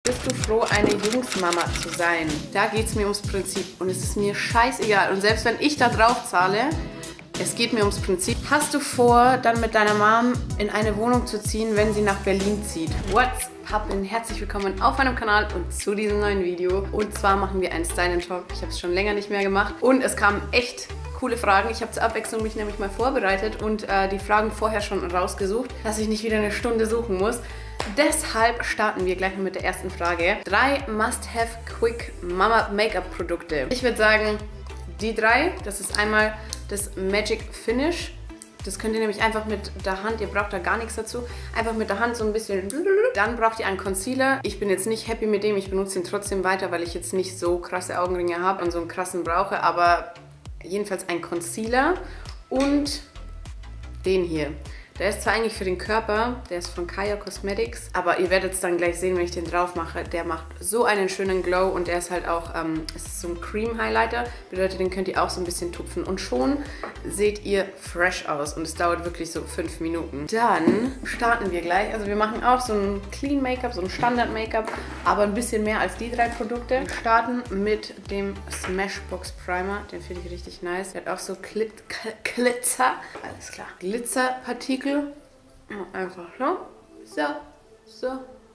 Bist du froh, eine Jungsmama zu sein? Da geht es mir ums Prinzip und es ist mir scheißegal. Und selbst wenn ich da drauf zahle, es geht mir ums Prinzip. Hast du vor, dann mit deiner Mom in eine Wohnung zu ziehen, wenn sie nach Berlin zieht? What's poppin'? Herzlich willkommen auf meinem Kanal und zu diesem neuen Video. Und zwar machen wir einen Style Talk. Ich habe es schon länger nicht mehr gemacht und es kamen echt coole Fragen. Ich habe zur Abwechslung mich nämlich mal vorbereitet und die Fragen vorher schon rausgesucht, dass ich nicht wieder eine Stunde suchen muss. Deshalb starten wir gleich mal mit der ersten Frage. 3 Must-Have Quick Mama Make-up Produkte. Ich würde sagen, die 3. Das ist einmal das Magic Finish. Das könnt ihr nämlich einfach mit der Hand, ihr braucht da gar nichts dazu, einfach mit der Hand so ein bisschen. Dann braucht ihr einen Concealer. Ich bin jetzt nicht happy mit dem, ich benutze ihn trotzdem weiter, weil ich jetzt nicht so krasse Augenringe habe und so einen krassen brauche, aber jedenfalls ein Concealer und den hier. Der ist zwar eigentlich für den Körper, der ist von Kaya Cosmetics, aber ihr werdet es dann gleich sehen, wenn ich den drauf mache. Der macht so einen schönen Glow und der ist halt auch, es ist so ein Cream Highlighter, bedeutet, den könnt ihr auch so ein bisschen tupfen und schon seht ihr fresh aus und es dauert wirklich so 5 Minuten. Dann starten wir gleich, also wir machen auch so ein Clean Make-up, so ein Standard Make-up, aber ein bisschen mehr als die 3 Produkte. Wir starten mit dem Smashbox Primer, den finde ich richtig nice. Der hat auch so Glitzer, alles klar, Glitzerpartikel. Einfach so.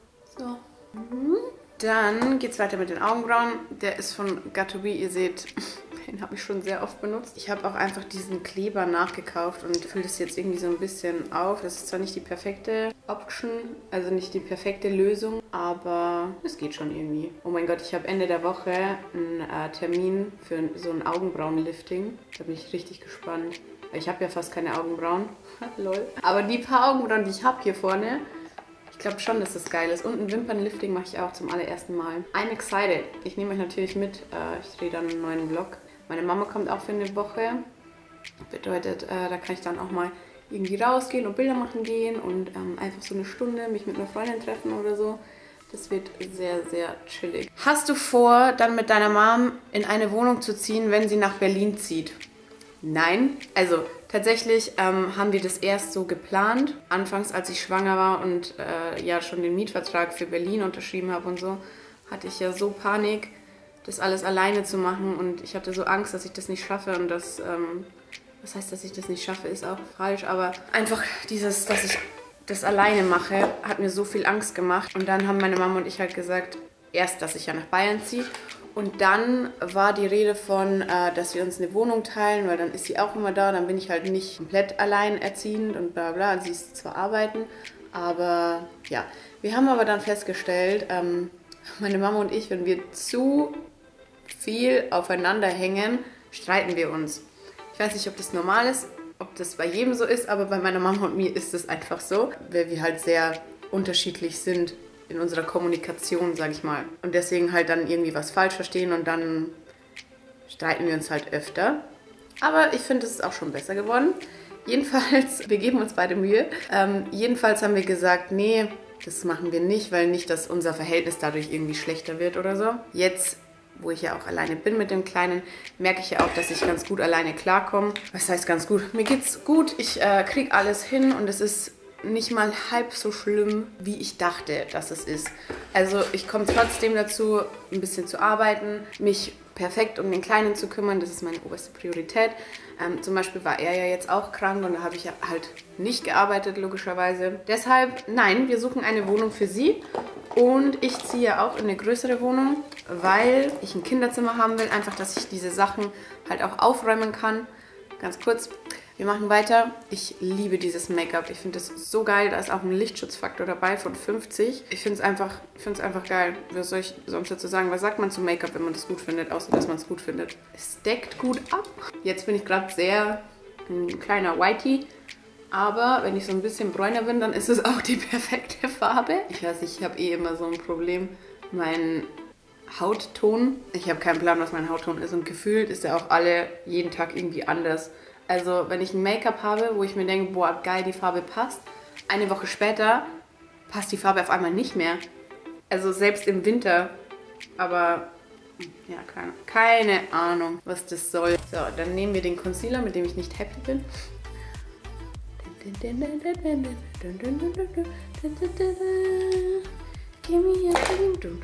Dann geht es weiter mit den Augenbrauen. Der ist von Got2b. Ihr seht, den habe ich schon sehr oft benutzt. Ich habe auch einfach diesen Kleber nachgekauft und fülle das jetzt irgendwie so ein bisschen auf. Das ist zwar nicht die perfekte Option, also nicht die perfekte Lösung, aber es geht schon irgendwie. Oh mein Gott, ich habe Ende der Woche einen Termin für so ein Augenbrauenlifting. Da bin ich richtig gespannt. Ich habe ja fast keine Augenbrauen. Lol. Aber die paar Augenbrauen, die ich habe hier vorne, ich glaube schon, dass das geil ist. Und ein Wimpernlifting mache ich auch zum allerersten Mal. I'm excited. Ich nehme euch natürlich mit. Ich drehe dann einen neuen Vlog. Meine Mama kommt auch für eine Woche. Bedeutet, da kann ich dann auch mal irgendwie rausgehen und Bilder machen gehen und einfach so eine Stunde mich mit einer Freundin treffen oder so. Das wird sehr, sehr chillig. Hast du vor, dann mit deiner Mom in eine Wohnung zu ziehen, wenn sie nach Berlin zieht? Nein, also tatsächlich haben wir das erst so geplant. Anfangs, als ich schwanger war und ja schon den Mietvertrag für Berlin unterschrieben habe und so, hatte ich ja so Panik, das alles alleine zu machen und ich hatte so Angst, dass ich das nicht schaffe und das, was heißt, dass ich das nicht schaffe, ist auch falsch, aber einfach dieses, dass ich das alleine mache, hat mir so viel Angst gemacht und dann haben meine Mama und ich halt gesagt, erst, dass ich ja nach Bayern ziehe. Und dann war die Rede von, dass wir uns eine Wohnung teilen, weil dann ist sie auch immer da, dann bin ich halt nicht komplett alleinerziehend und bla bla. Sie ist zwar arbeiten, aber ja. Wir haben aber dann festgestellt, meine Mama und ich, wenn wir zu viel aufeinander hängen, streiten wir uns. Ich weiß nicht, ob das normal ist, ob das bei jedem so ist, aber bei meiner Mama und mir ist es einfach so, weil wir halt sehr unterschiedlich sind in unserer Kommunikation, sag ich mal. Und deswegen halt dann irgendwie was falsch verstehen und dann streiten wir uns halt öfter. Aber ich finde, es ist auch schon besser geworden. Jedenfalls, wir geben uns beide Mühe. Jedenfalls haben wir gesagt, nee, das machen wir nicht, weil nicht, dass unser Verhältnis dadurch irgendwie schlechter wird oder so. Jetzt, wo ich ja auch alleine bin mit dem Kleinen, merke ich ja auch, dass ich ganz gut alleine klarkomme. Was heißt ganz gut? Mir geht's gut, ich kriege alles hin und es ist nicht mal halb so schlimm, wie ich dachte, dass es ist. Also ich komme trotzdem dazu, ein bisschen zu arbeiten, mich perfekt um den Kleinen zu kümmern, das ist meine oberste Priorität. Zum Beispiel war er ja jetzt auch krank und da habe ich ja halt nicht gearbeitet, logischerweise. Deshalb, nein, wir suchen eine Wohnung für sie und ich ziehe auch in eine größere Wohnung, weil ich ein Kinderzimmer haben will, einfach, dass ich diese Sachen halt auch aufräumen kann. Ganz kurz. Wir machen weiter. Ich liebe dieses Make-up. Ich finde das so geil. Da ist auch ein Lichtschutzfaktor dabei von 50. Ich finde es einfach geil. Was soll ich sonst dazu sagen? Was sagt man zu Make-up, wenn man das gut findet, außer dass man es gut findet? Es deckt gut ab. Jetzt bin ich gerade sehr ein kleiner Whitey. Aber wenn ich so ein bisschen bräuner bin, dann ist es auch die perfekte Farbe. Ich weiß nicht, ich habe eh immer so ein Problem. Mein Hautton. Ich habe keinen Plan, was mein Hautton ist. Und gefühlt ist er auch jeden Tag irgendwie anders. Also wenn ich ein Make-up habe, wo ich mir denke, boah, geil, die Farbe passt, eine Woche später passt die Farbe auf einmal nicht mehr. Also selbst im Winter. Aber ja, keine Ahnung, was das soll. So, dann nehmen wir den Concealer, mit dem ich nicht happy bin. Give me a dream.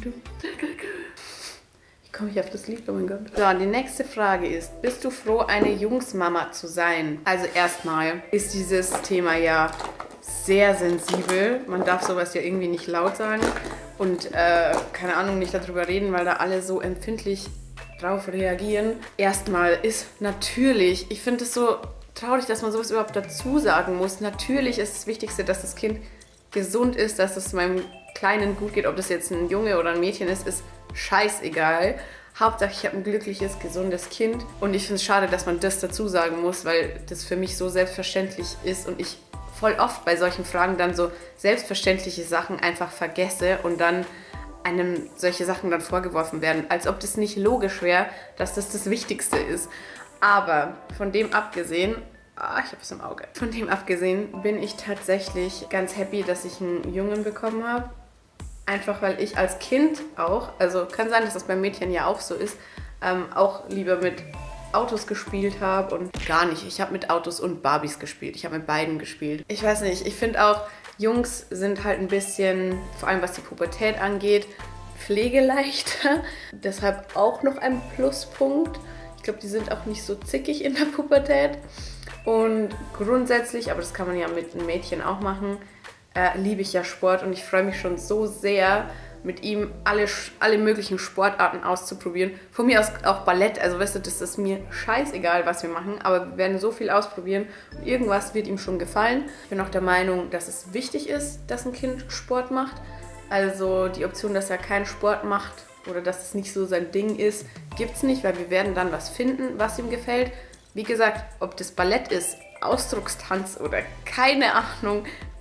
Wie komme ich auf das Lied? Oh mein Gott. So, die nächste Frage ist, bist du froh, eine Jungsmama zu sein? Also erstmal ist dieses Thema ja sehr sensibel. Man darf sowas ja irgendwie nicht laut sagen und keine Ahnung, nicht darüber reden, weil da alle so empfindlich drauf reagieren. Erstmal ist natürlich, ich finde es so traurig, dass man sowas überhaupt dazu sagen muss. Natürlich ist das Wichtigste, dass das Kind gesund ist, dass es meinem Kleinen gut geht. Ob das jetzt ein Junge oder ein Mädchen ist scheißegal. Hauptsache, ich habe ein glückliches, gesundes Kind. Und ich finde es schade, dass man das dazu sagen muss, weil das für mich so selbstverständlich ist und ich voll oft bei solchen Fragen dann so selbstverständliche Sachen einfach vergesse und dann einem solche Sachen dann vorgeworfen werden, als ob das nicht logisch wäre, dass das das Wichtigste ist. Aber von dem abgesehen, ich habe es im Auge. Von dem abgesehen bin ich tatsächlich ganz happy, dass ich einen Jungen bekommen habe. Einfach weil ich als Kind auch, also kann sein, dass das bei Mädchen ja auch so ist, auch lieber mit Autos gespielt habe und gar nicht. Ich habe mit Autos und Barbies gespielt. Ich habe mit beiden gespielt. Ich weiß nicht, ich finde auch, Jungs sind halt ein bisschen, vor allem was die Pubertät angeht, pflegeleichter. Deshalb auch noch ein Pluspunkt. Ich glaube, die sind auch nicht so zickig in der Pubertät. Und grundsätzlich, aber das kann man ja mit einem Mädchen auch machen, liebe ich ja Sport und ich freue mich schon so sehr, mit ihm alle möglichen Sportarten auszuprobieren. Von mir aus auch Ballett, also weißt du, das ist mir scheißegal, was wir machen, aber wir werden so viel ausprobieren und irgendwas wird ihm schon gefallen. Ich bin auch der Meinung, dass es wichtig ist, dass ein Kind Sport macht. Also die Option, dass er keinen Sport macht oder dass es nicht so sein Ding ist, gibt es nicht, weil wir werden dann was finden, was ihm gefällt. Wie gesagt, ob das Ballett ist, Ausdruckstanz oder keine Ahnung,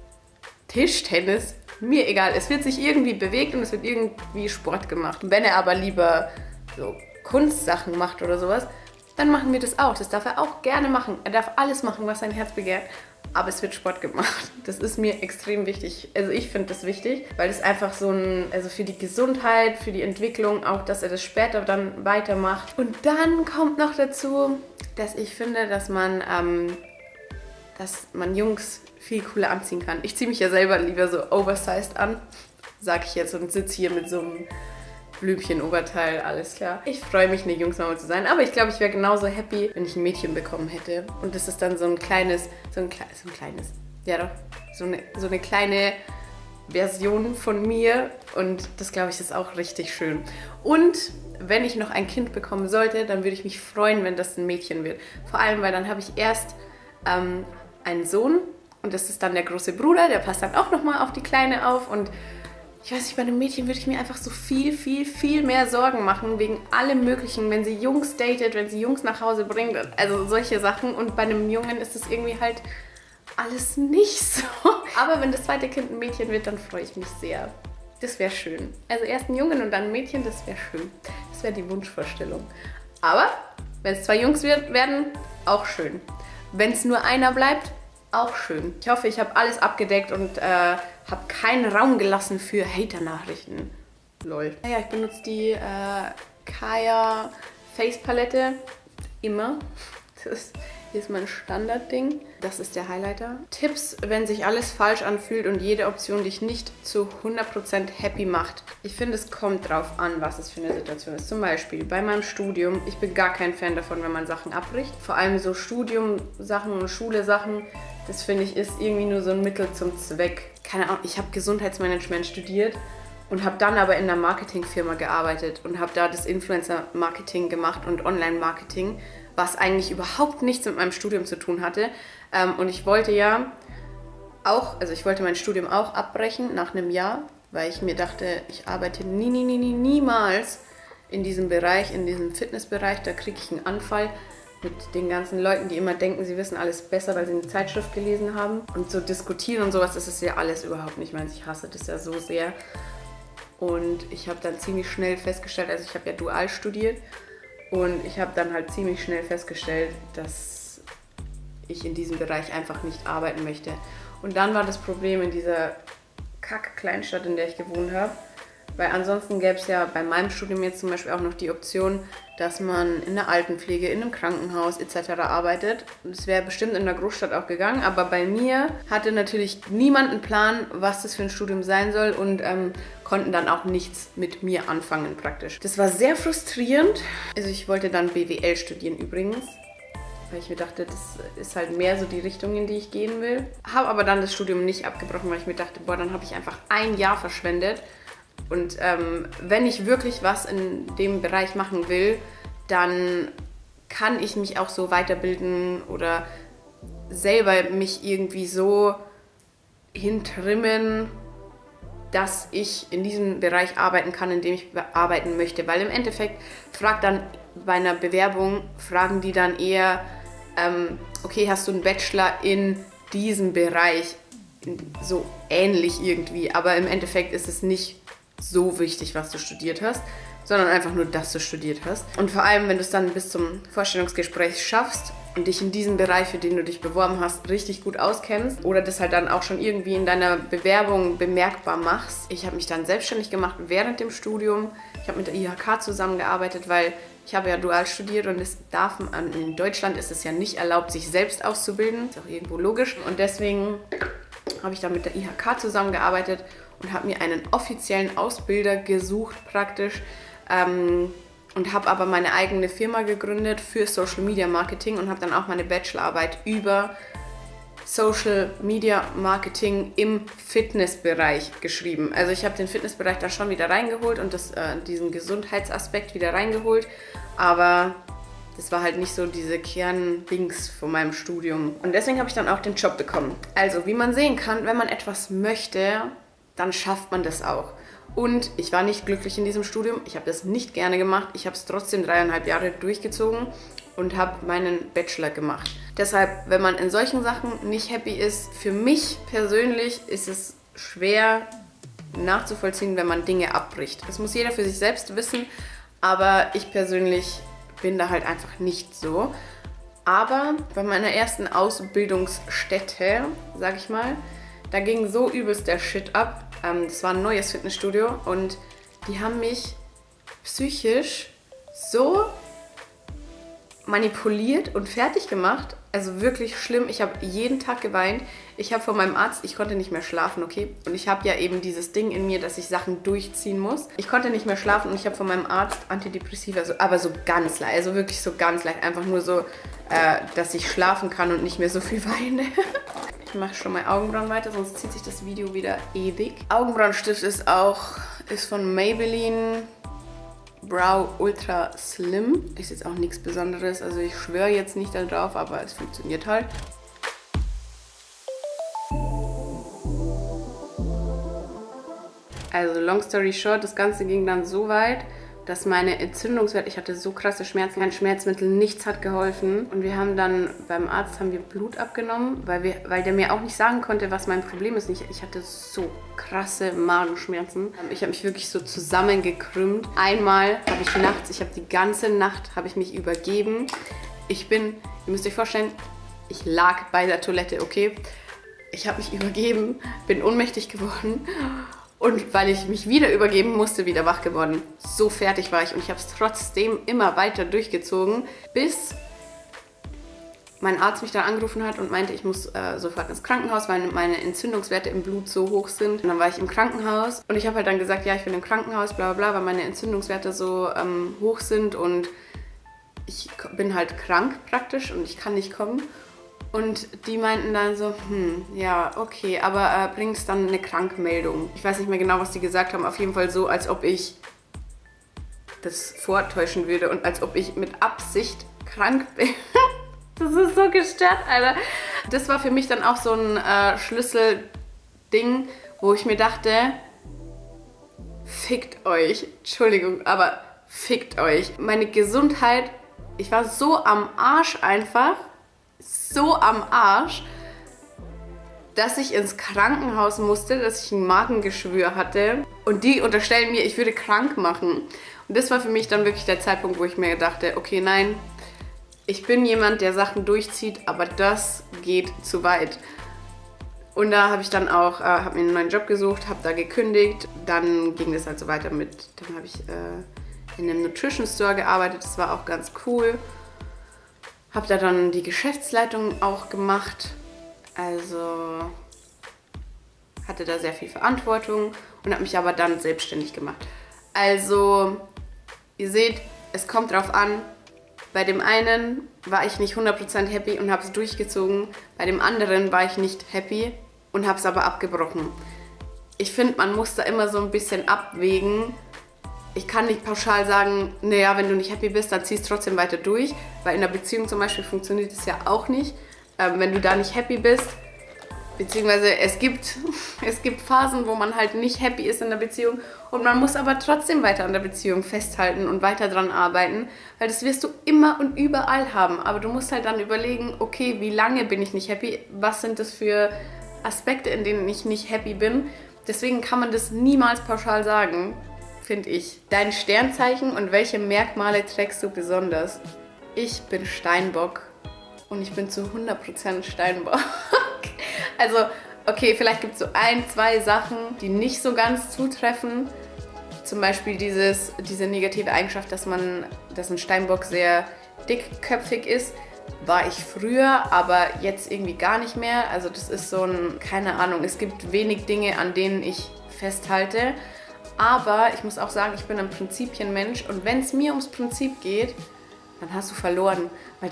Tischtennis, mir egal. Es wird sich irgendwie bewegt und es wird irgendwie Sport gemacht. Wenn er aber lieber so Kunstsachen macht oder sowas, dann machen wir das auch. Das darf er auch gerne machen. Er darf alles machen, was sein Herz begehrt. Aber es wird Sport gemacht. Das ist mir extrem wichtig. Also ich finde das wichtig, weil es einfach so also für die Gesundheit, für die Entwicklung, auch dass er das später dann weitermacht. Und dann kommt noch dazu, dass ich finde, dass man Jungs viel cooler anziehen kann. Ich ziehe mich ja selber lieber so oversized an, sag ich jetzt, und sitze hier mit so einem Blümchen-Oberteil, alles klar. Ich freue mich, eine Jungsmama zu sein, aber ich glaube, ich wäre genauso happy, wenn ich ein Mädchen bekommen hätte. Und das ist dann so ein kleines, ja doch, so eine kleine Version von mir und das, glaube ich, ist auch richtig schön. Und wenn ich noch ein Kind bekommen sollte, dann würde ich mich freuen, wenn das ein Mädchen wird. Vor allem, weil dann habe ich erst einen Sohn und das ist dann der große Bruder, der passt dann auch nochmal auf die Kleine auf und ich weiß nicht, bei einem Mädchen würde ich mir einfach so viel mehr Sorgen machen wegen allem Möglichen, wenn sie Jungs datet, wenn sie Jungs nach Hause bringt, also solche Sachen und bei einem Jungen ist es irgendwie halt alles nicht so. Aber wenn das zweite Kind ein Mädchen wird, dann freue ich mich sehr. Das wäre schön. Also erst ein Jungen und dann ein Mädchen, das wäre schön. Das wäre die Wunschvorstellung. Aber wenn es 2 Jungs werden, auch schön. Wenn es nur einer bleibt, auch schön. Ich hoffe, ich habe alles abgedeckt und habe keinen Raum gelassen für Hater-Nachrichten. Lol. Naja, ich benutze die Kaya Face Palette immer. Hier ist mein Standardding. Das ist der Highlighter. Tipps, wenn sich alles falsch anfühlt und jede Option dich nicht zu 100% happy macht. Ich finde, es kommt drauf an, was es für eine Situation ist. Zum Beispiel bei meinem Studium. Ich bin gar kein Fan davon, wenn man Sachen abbricht. Vor allem so Studium-Sachen und Schule-Sachen. Das finde ich ist irgendwie nur so ein Mittel zum Zweck. Keine Ahnung, ich habe Gesundheitsmanagement studiert und habe dann aber in einer Marketingfirma gearbeitet und habe da das Influencer-Marketing gemacht und Online-Marketing, was eigentlich überhaupt nichts mit meinem Studium zu tun hatte. Und ich wollte ja auch, also ich wollte mein Studium auch abbrechen nach einem Jahr, weil ich mir dachte, ich arbeite niemals in diesem Bereich, in diesem Fitnessbereich, da kriege ich einen Anfall mit den ganzen Leuten, die immer denken, sie wissen alles besser, weil sie eine Zeitschrift gelesen haben. Und so diskutieren und sowas, das ist ja alles überhaupt nicht meins. Ich hasse das ja so sehr. Und ich habe dann ziemlich schnell festgestellt, also ich habe ja dual studiert, und ich habe dann halt ziemlich schnell festgestellt, dass ich in diesem Bereich einfach nicht arbeiten möchte. Und dann war das Problem in dieser Kack-Kleinstadt, in der ich gewohnt habe, Weil ansonsten gäbe es ja bei meinem Studium jetzt zum Beispiel auch noch die Option, dass man in der Altenpflege, in einem Krankenhaus etc. arbeitet. Das wäre bestimmt in der Großstadt auch gegangen, aber bei mir hatte natürlich niemand einen Plan, was das für ein Studium sein soll und konnten dann auch nichts mit mir anfangen praktisch. Das war sehr frustrierend. Also ich wollte dann BWL studieren übrigens, weil ich mir dachte, das ist halt mehr so die Richtung, in die ich gehen will. Habe aber dann das Studium nicht abgebrochen, weil ich mir dachte, boah, dann habe ich einfach ein Jahr verschwendet. Und wenn ich wirklich was in dem Bereich machen will, dann kann ich mich auch so weiterbilden oder selber mich irgendwie so hintrimmen, dass ich in diesem Bereich arbeiten kann, in dem ich arbeiten möchte. Weil im Endeffekt bei einer Bewerbung fragen die dann eher, okay, hast du einen Bachelor in diesem Bereich? So ähnlich irgendwie, aber im Endeffekt ist es nicht so wichtig, was du studiert hast, sondern einfach nur, dass du studiert hast. Und vor allem, wenn du es dann bis zum Vorstellungsgespräch schaffst und dich in diesem Bereich, für den du dich beworben hast, richtig gut auskennst oder das halt dann auch schon irgendwie in deiner Bewerbung bemerkbar machst. Ich habe mich dann selbstständig gemacht während dem Studium. Ich habe mit der IHK zusammengearbeitet, weil ich habe ja dual studiert und in Deutschland ist es ja nicht erlaubt, sich selbst auszubilden. Ist auch irgendwo logisch. Und deswegen habe ich dann mit der IHK zusammengearbeitet und habe mir einen offiziellen Ausbilder gesucht praktisch und habe aber meine eigene Firma gegründet für Social Media Marketing und habe dann auch meine Bachelorarbeit über Social Media Marketing im Fitnessbereich geschrieben. Also ich habe den Fitnessbereich da schon wieder reingeholt und diesen Gesundheitsaspekt wieder reingeholt, aber das war halt nicht so diese Kerndings von meinem Studium. Und deswegen habe ich dann auch den Job bekommen. Also wie man sehen kann, wenn man etwas möchte, dann schafft man das auch. Und ich war nicht glücklich in diesem Studium. Ich habe das nicht gerne gemacht. Ich habe es trotzdem 3,5 Jahre durchgezogen und habe meinen Bachelor gemacht. Deshalb, wenn man in solchen Sachen nicht happy ist, für mich persönlich ist es schwer nachzuvollziehen, wenn man Dinge abbricht. Das muss jeder für sich selbst wissen, aber ich persönlich bin da halt einfach nicht so. Aber bei meiner ersten Ausbildungsstätte, sag ich mal, da ging so übelst der Shit ab. Das war ein neues Fitnessstudio und die haben mich psychisch so manipuliert und fertig gemacht. Also wirklich schlimm. Ich habe jeden Tag geweint. Ich habe von meinem Arzt, ich konnte nicht mehr schlafen, okay? Und ich habe ja eben dieses Ding in mir, dass ich Sachen durchziehen muss. Ich konnte nicht mehr schlafen und ich habe von meinem Arzt Antidepressiva, aber so ganz leicht, also wirklich so ganz leicht. Einfach nur so, dass ich schlafen kann und nicht mehr so viel weine. Ich mache schon mal Augenbrauen weiter, sonst zieht sich das Video wieder ewig. Augenbrauenstift ist von Maybelline Brow Ultra Slim. Ist jetzt auch nichts Besonderes, also ich schwöre jetzt nicht darauf, aber es funktioniert halt. Also long story short, das Ganze ging dann so weit, dass meine Entzündungswerte, ich hatte so krasse Schmerzen, kein Schmerzmittel, nichts hat geholfen. Und wir haben dann beim Arzt Blut abgenommen, weil der mir auch nicht sagen konnte, was mein Problem ist. Ich hatte so krasse Magenschmerzen. Ich habe mich wirklich so zusammengekrümmt. Einmal habe ich die ganze Nacht mich übergeben. Ihr müsst euch vorstellen, ich lag bei der Toilette, okay? Ich habe mich übergeben, bin ohnmächtig geworden. Und weil ich mich wieder übergeben musste, wieder wach geworden. So fertig war ich und ich habe es trotzdem immer weiter durchgezogen, bis mein Arzt mich dann angerufen hat und meinte, ich muss sofort ins Krankenhaus, weil meine Entzündungswerte im Blut so hoch sind. Und dann war ich im Krankenhaus und ich habe halt dann gesagt, ja, ich bin im Krankenhaus, bla bla bla, weil meine Entzündungswerte so hoch sind und ich bin halt krank praktisch und ich kann nicht kommen. Und die meinten dann so, ja, okay, aber bringst dann eine Krankmeldung. Ich weiß nicht mehr genau, was die gesagt haben. Auf jeden Fall so, als ob ich das vortäuschen würde und als ob ich mit Absicht krank bin. Das ist so gestört, Alter. Das war für mich dann auch so ein Schlüsselding, wo ich mir dachte, fickt euch. Entschuldigung, aber fickt euch. Meine Gesundheit, ich war so am Arsch einfach. So am Arsch, dass ich ins Krankenhaus musste, dass ich ein Magengeschwür hatte und die unterstellen mir, ich würde krank machen. Und das war für mich dann wirklich der Zeitpunkt, wo ich mir dachte, okay, nein, ich bin jemand, der Sachen durchzieht, aber das geht zu weit. Und da habe ich dann auch, habe mir einen neuen Job gesucht, habe da gekündigt. Dann ging das halt so weiter dann habe ich in einem Nutrition Store gearbeitet, das war auch ganz cool. Habe da dann die Geschäftsleitung auch gemacht, also hatte da sehr viel Verantwortung und habe mich aber dann selbstständig gemacht. Also, ihr seht, es kommt drauf an. Bei dem einen war ich nicht 100% happy und habe es durchgezogen. Bei dem anderen war ich nicht happy und habe es aber abgebrochen. Ich finde, man muss da immer so ein bisschen abwägen. Ich kann nicht pauschal sagen, naja, wenn du nicht happy bist, dann zieh es trotzdem weiter durch. Weil in einer Beziehung zum Beispiel funktioniert es ja auch nicht. Wenn du da nicht happy bist, beziehungsweise es gibt Phasen, wo man halt nicht happy ist in der Beziehung und man muss aber trotzdem weiter an der Beziehung festhalten und weiter dran arbeiten, weil das wirst du immer und überall haben. Aber du musst halt dann überlegen, okay, wie lange bin ich nicht happy? Was sind das für Aspekte, in denen ich nicht happy bin? Deswegen kann man das niemals pauschal sagen, finde ich. Dein Sternzeichen und welche Merkmale trägst du besonders? Ich bin Steinbock und ich bin zu 100% Steinbock. Also, okay, vielleicht gibt es so 1, 2 Sachen, die nicht so ganz zutreffen. Zum Beispiel diese negative Eigenschaft, dass ein Steinbock sehr dickköpfig ist. War ich früher, aber jetzt irgendwie gar nicht mehr. Also das ist so keine Ahnung, es gibt wenig Dinge, an denen ich festhalte. Aber ich muss auch sagen, ich bin ein Prinzipienmensch und wenn es mir ums Prinzip geht, dann hast du verloren. Weil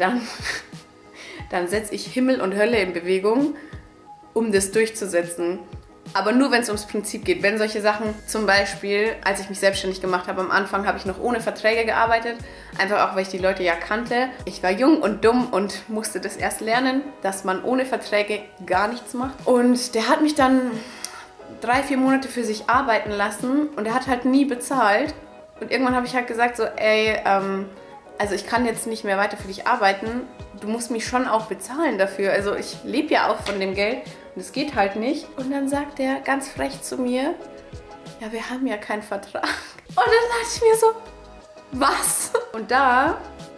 dann setze ich Himmel und Hölle in Bewegung, um das durchzusetzen. Aber nur, wenn es ums Prinzip geht. Wenn solche Sachen, zum Beispiel, als ich mich selbstständig gemacht habe, am Anfang habe ich noch ohne Verträge gearbeitet. Einfach auch, weil ich die Leute ja kannte. Ich war jung und dumm und musste das erst lernen, dass man ohne Verträge gar nichts macht. Und der hat mich dann 3, 4 Monate für sich arbeiten lassen und er hat halt nie bezahlt. Und irgendwann habe ich halt gesagt so, ey, also ich kann jetzt nicht mehr weiter für dich arbeiten. Du musst mich schon auch bezahlen dafür. Also ich lebe ja auch von dem Geld und es geht halt nicht. Und dann sagt er ganz frech zu mir, ja, wir haben ja keinen Vertrag. Und dann dachte ich mir so, was? Und da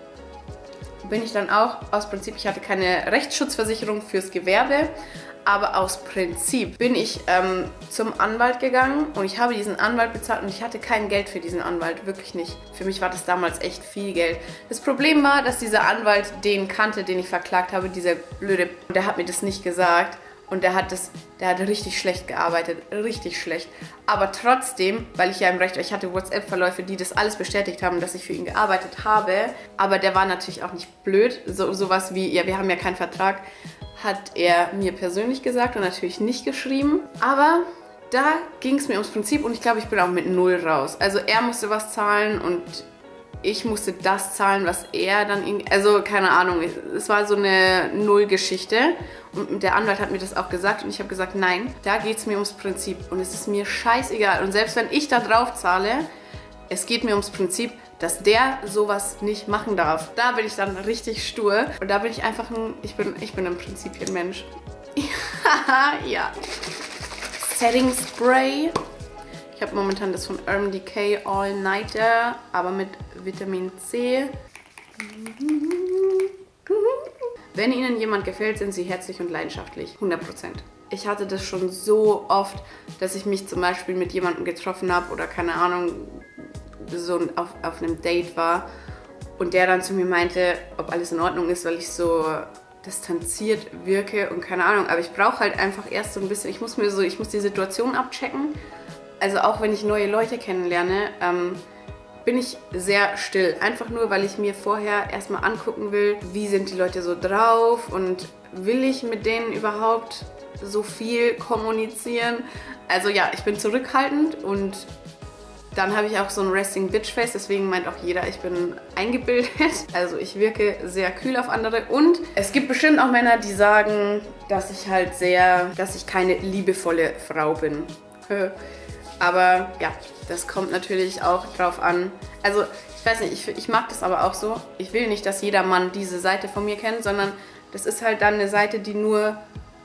bin ich dann auch aus Prinzip, ich hatte keine Rechtsschutzversicherung fürs Gewerbe, aber aus Prinzip bin ich zum Anwalt gegangen und ich habe diesen Anwalt bezahlt und ich hatte kein Geld für diesen Anwalt, wirklich nicht. Für mich war das damals echt viel Geld. Das Problem war, dass dieser Anwalt den kannte, den ich verklagt habe, dieser blöde, der hat mir das nicht gesagt und der hat richtig schlecht gearbeitet, richtig schlecht. Aber trotzdem, weil ich ja im Recht war, ich hatte WhatsApp-Verläufe, die das alles bestätigt haben, dass ich für ihn gearbeitet habe, aber der war natürlich auch nicht blöd, sowas wie, ja, wir haben ja keinen Vertrag, hat er mir persönlich gesagt und natürlich nicht geschrieben. Aber da ging es mir ums Prinzip und ich glaube, ich bin auch mit 0 raus. Also er musste was zahlen und ich musste das zahlen, was er dann irgendwie... Also keine Ahnung, es war so eine Null-Geschichte. Und der Anwalt hat mir das auch gesagt und ich habe gesagt, nein, da geht es mir ums Prinzip. Und es ist mir scheißegal. Und selbst wenn ich da drauf zahle, es geht mir ums Prinzip, dass der sowas nicht machen darf. Da bin ich dann richtig stur. Und da bin ich einfach ich bin ein Prinzipienmensch. Ja. Setting Spray. Ich habe momentan das von Urban Decay All Nighter, aber mit Vitamin C. Wenn Ihnen jemand gefällt, sind Sie herzlich und leidenschaftlich. 100%. Ich hatte das schon so oft, dass ich mich zum Beispiel mit jemandem getroffen habe oder keine Ahnung, so auf einem Date war und der dann zu mir meinte, ob alles in Ordnung ist, weil ich so distanziert wirke und keine Ahnung, aber ich brauche halt einfach erst so ein bisschen, ich muss die Situation abchecken, also auch wenn ich neue Leute kennenlerne, bin ich sehr still, einfach nur, weil ich mir vorher erstmal angucken will, wie sind die Leute so drauf und will ich mit denen überhaupt so viel kommunizieren, also ja, ich bin zurückhaltend und dann habe ich auch so ein Resting Bitch Face, deswegen meint auch jeder, ich bin eingebildet. Also ich wirke sehr kühl auf andere und es gibt bestimmt auch Männer, die sagen, dass ich keine liebevolle Frau bin. Aber ja, das kommt natürlich auch drauf an. Also ich weiß nicht, ich mag das aber auch so. Ich will nicht, dass jeder Mann diese Seite von mir kennt, sondern das ist halt dann eine Seite, die nur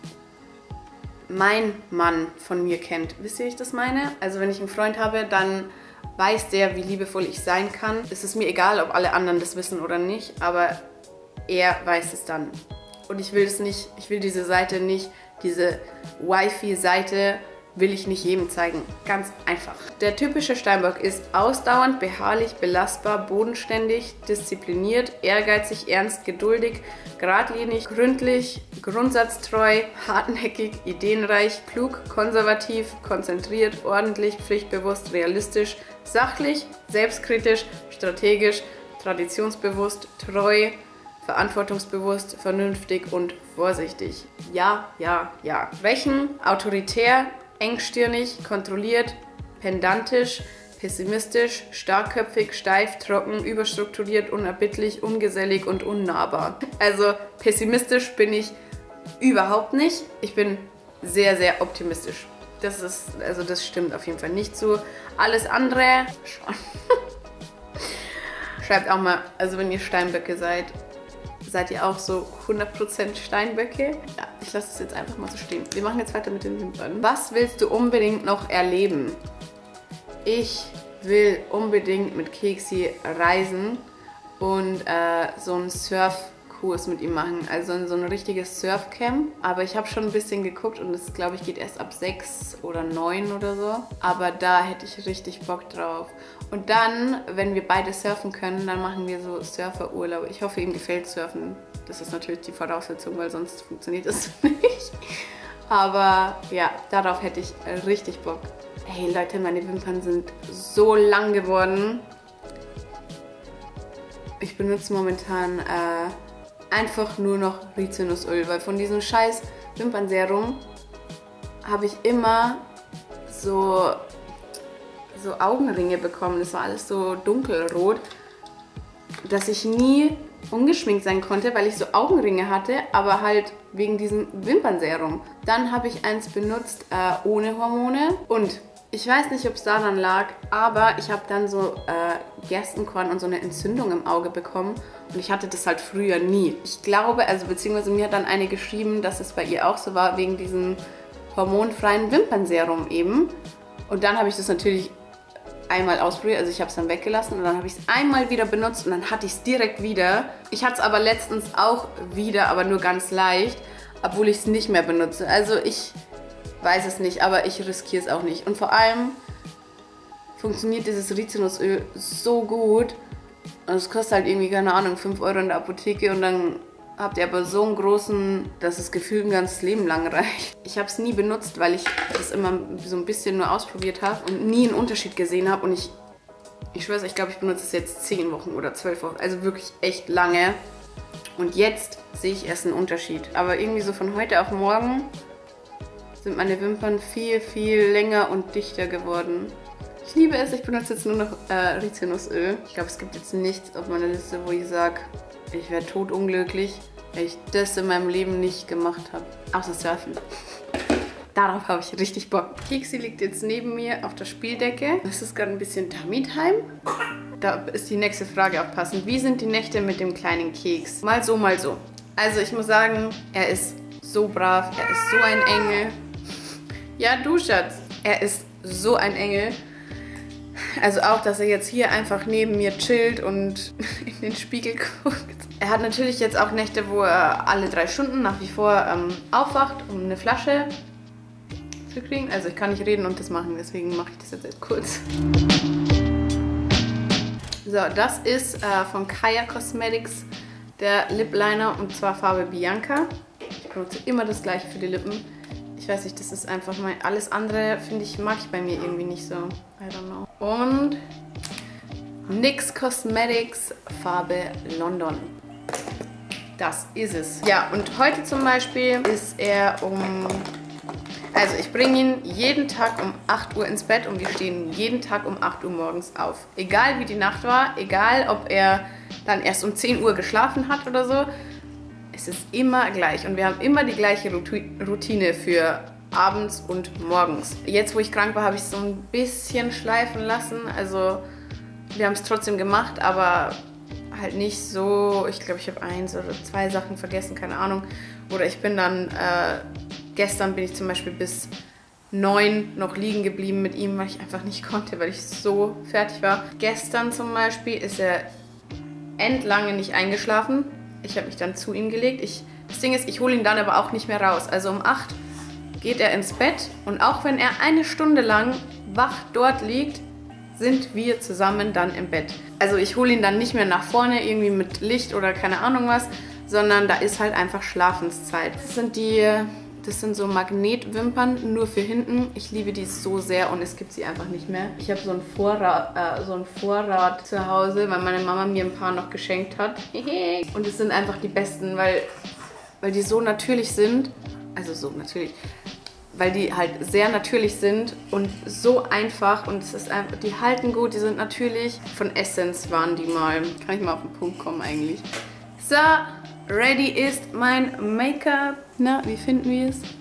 mein Mann von mir kennt. Wisst ihr, wie ich das meine? Also wenn ich einen Freund habe, dann weiß der, wie liebevoll ich sein kann. Es ist mir egal, ob alle anderen das wissen oder nicht, aber er weiß es dann. Und ich will diese Seite nicht diese Wifi-Seite will ich nicht jedem zeigen. Ganz einfach. Der typische Steinbock ist ausdauernd, beharrlich, belastbar, bodenständig, diszipliniert, ehrgeizig, ernst, geduldig, geradlinig, gründlich, grundsatztreu, hartnäckig, ideenreich, klug, konservativ, konzentriert, ordentlich, pflichtbewusst, realistisch, sachlich, selbstkritisch, strategisch, traditionsbewusst, treu, verantwortungsbewusst, vernünftig und vorsichtig. Ja, ja, ja. Schwächen: autoritär, engstirnig, kontrolliert, pedantisch, pessimistisch, starkköpfig, steif, trocken, überstrukturiert, unerbittlich, ungesellig und unnahbar. Also pessimistisch bin ich überhaupt nicht. Ich bin sehr, sehr optimistisch. Das stimmt auf jeden Fall nicht so. Alles andere schon. Schreibt auch mal, also wenn ihr Steinböcke seid ihr auch so 100% Steinböcke? Ja, ich lasse es jetzt einfach mal so stehen. Wir machen jetzt weiter mit den Wimpern. Was willst du unbedingt noch erleben? Ich will unbedingt mit Keksi reisen und so einen Surfkurs mit ihm machen. Also so ein richtiges Surfcamp. Aber ich habe schon ein bisschen geguckt und das, glaube ich, geht erst ab 6 oder 9 oder so. Aber da hätte ich richtig Bock drauf. Und dann, wenn wir beide surfen können, dann machen wir so Surferurlaub. Ich hoffe, ihm gefällt Surfen. Das ist natürlich die Voraussetzung, weil sonst funktioniert das nicht. Aber ja, darauf hätte ich richtig Bock. Hey Leute, meine Wimpern sind so lang geworden. Ich benutze momentan einfach nur noch Rizinusöl, weil von diesem scheiß Wimpernserum habe ich immer so Augenringe bekommen. Das war alles so dunkelrot, dass ich nie ungeschminkt sein konnte, weil ich so Augenringe hatte, aber halt wegen diesem Wimpernserum. Dann habe ich eins benutzt ohne Hormone und ich weiß nicht, ob es daran lag, aber ich habe dann so Gerstenkorn und so eine Entzündung im Auge bekommen und ich hatte das halt früher nie. Ich glaube, also beziehungsweise mir hat dann eine geschrieben, dass es bei ihr auch so war, wegen diesem hormonfreien Wimpernserum eben. Und dann habe ich das natürlich einmal ausprobiert, also ich habe es dann weggelassen und dann habe ich es einmal wieder benutzt und dann hatte ich es direkt wieder. Ich hatte es aber letztens auch wieder, aber nur ganz leicht, obwohl ich es nicht mehr benutze. Also ich weiß es nicht, aber ich riskiere es auch nicht. Und vor allem funktioniert dieses Rizinusöl so gut und es kostet halt irgendwie, keine Ahnung, 5 Euro in der Apotheke und dann habt ihr aber so einen großen, dass das Gefühl ein ganzes Leben lang reicht. Ich habe es nie benutzt, weil ich das immer so ein bisschen nur ausprobiert habe und nie einen Unterschied gesehen habe. Und ich schwöre, ich glaube, ich benutze es jetzt 10 Wochen oder 12 Wochen. Also wirklich echt lange. Und jetzt sehe ich erst einen Unterschied. Aber irgendwie so von heute auf morgen sind meine Wimpern viel, viel länger und dichter geworden. Ich liebe es. Ich benutze jetzt nur noch Rizinusöl. Ich glaube, es gibt jetzt nichts auf meiner Liste, wo ich sage, ich wäre totunglücklich, weil ich das in meinem Leben nicht gemacht habe. Außer Surfen. Darauf habe ich richtig Bock. Keksi liegt jetzt neben mir auf der Spieldecke. Das ist gerade ein bisschen Tummy-Time. Da ist die nächste Frage auch passend. Wie sind die Nächte mit dem kleinen Keks? Mal so, mal so. Also ich muss sagen, er ist so brav. Er ist so ein Engel. Ja, du Schatz. Er ist so ein Engel. Also auch, dass er jetzt hier einfach neben mir chillt und in den Spiegel guckt. Er hat natürlich jetzt auch Nächte, wo er alle 3 Stunden nach wie vor aufwacht, um eine Flasche zu kriegen. Also ich kann nicht reden und das machen, deswegen mache ich das jetzt kurz. So, das ist von Kaya Cosmetics der Lip Liner und zwar Farbe Bianca. Ich benutze immer das gleiche für die Lippen. Ich weiß nicht, das ist einfach mein... Alles andere, finde ich, mag ich bei mir irgendwie nicht so. I don't know. Und NYX Cosmetics Farbe London. Das ist es. Ja, und heute zum Beispiel ist er also ich bringe ihn jeden Tag um 8 Uhr ins Bett und wir stehen jeden Tag um 8 Uhr morgens auf. Egal wie die Nacht war, egal ob er dann erst um 10 Uhr geschlafen hat oder so. Es ist immer gleich und wir haben immer die gleiche Routine für abends und morgens. Jetzt, wo ich krank war, habe ich es so ein bisschen schleifen lassen. Also wir haben es trotzdem gemacht, aber halt nicht so. Ich glaube, ich habe 1 oder 2 Sachen vergessen, keine Ahnung. Oder ich bin dann, gestern bin ich zum Beispiel bis 9 noch liegen geblieben mit ihm, weil ich einfach nicht konnte, weil ich so fertig war. Gestern zum Beispiel ist er endlange nicht eingeschlafen. Ich habe mich dann zu ihm gelegt. Das Ding ist, ich hole ihn dann aber auch nicht mehr raus. Also um 8 geht er ins Bett und auch wenn er eine Stunde lang wach dort liegt, sind wir zusammen dann im Bett. Also ich hole ihn dann nicht mehr nach vorne, irgendwie mit Licht oder keine Ahnung was, sondern da ist halt einfach Schlafenszeit. Das sind so Magnetwimpern, nur für hinten. Ich liebe die so sehr und es gibt sie einfach nicht mehr. Ich habe so einen Vorrat zu Hause, weil meine Mama mir ein paar noch geschenkt hat. Und es sind einfach die besten, weil die so natürlich sind. Also so natürlich. Weil die halt sehr natürlich sind und so einfach und es ist einfach, die halten gut, die sind natürlich. Von Essence waren die mal. Kann ich mal auf den Punkt kommen eigentlich. So, ready ist mein Make-up. Na, wie finden wir es?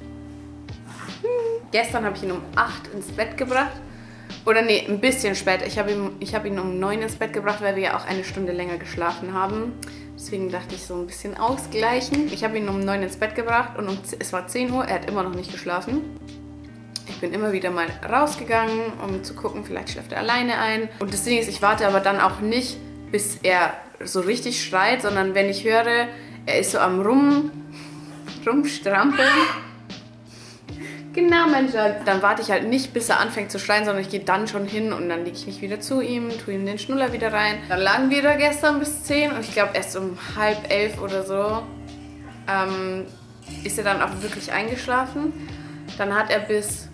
Gestern habe ich ihn um 8 ins Bett gebracht. Oder nee, ein bisschen später. Ich hab ihn um 9 ins Bett gebracht, weil wir ja auch eine Stunde länger geschlafen haben. Deswegen dachte ich so ein bisschen ausgleichen. Ich habe ihn um 9 ins Bett gebracht und es war 10 Uhr. Er hat immer noch nicht geschlafen. Ich bin immer wieder mal rausgegangen, um zu gucken, vielleicht schläft er alleine ein. Und das Ding ist, ich warte aber dann auch nicht, bis er so richtig schreit, sondern wenn ich höre, er ist so am rumstrampeln. Genau, mein Schatz. Dann warte ich halt nicht, bis er anfängt zu schreien, sondern ich gehe dann schon hin und dann lege ich mich wieder zu ihm, tue ihm den Schnuller wieder rein. Dann lagen wir da gestern bis 10 und ich glaube erst um 10:30 oder so ist er dann auch wirklich eingeschlafen. Dann hat er bis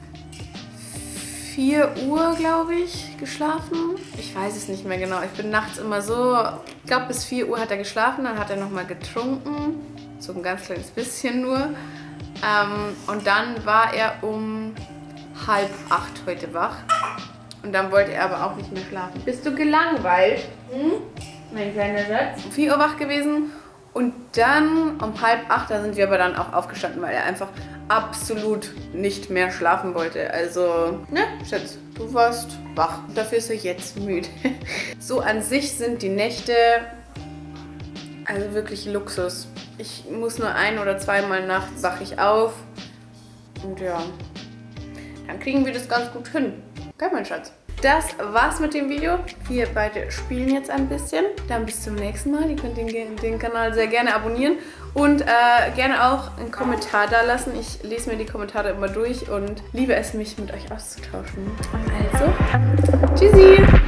4 Uhr, glaube ich, geschlafen. Ich weiß es nicht mehr genau. Ich bin nachts immer so, ich glaube bis 4 Uhr hat er geschlafen, dann hat er nochmal getrunken. So ein ganz kleines bisschen nur. Und dann war er um 7:30 heute wach. Und dann wollte er aber auch nicht mehr schlafen. Bist du gelangweilt? Mein kleiner Schatz. Um 4 Uhr wach gewesen. Und dann um 7:30, da sind wir aber dann auch aufgestanden, weil er einfach absolut nicht mehr schlafen wollte. Also, ne, Schatz, du warst wach. Dafür ist er jetzt müde. So an sich sind die Nächte also wirklich Luxus. Ich muss nur 1- oder 2-mal nachts wache ich auf. Und ja, dann kriegen wir das ganz gut hin. Okay, mein Schatz? Das war's mit dem Video. Wir beide spielen jetzt ein bisschen. Dann bis zum nächsten Mal. Ihr könnt den Kanal sehr gerne abonnieren. Und gerne auch einen Kommentar da lassen. Ich lese mir die Kommentare immer durch und liebe es, mich mit euch auszutauschen. Also, tschüssi!